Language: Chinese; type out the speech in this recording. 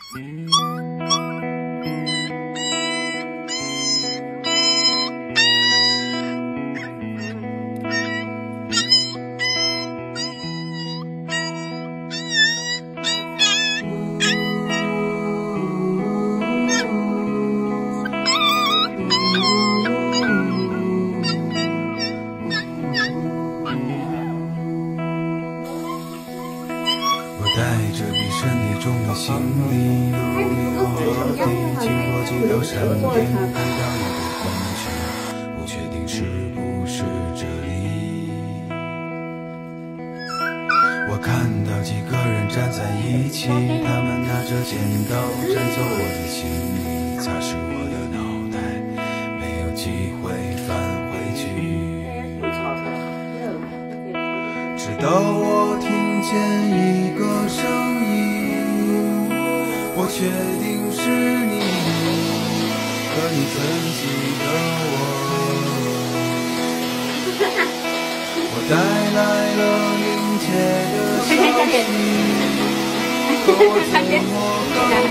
带着比身体重的行李，路过河堤，经过几条山顶，看到一个红区，不确定是不是这里。我看到几个人站在一起，他们拿着剪刀摘走我的行李，擦拭我的脑袋，没有机会返回去。直到我听见一个声音，我确定是你，可你曾记得我带来了凝结的消息，可我怎么告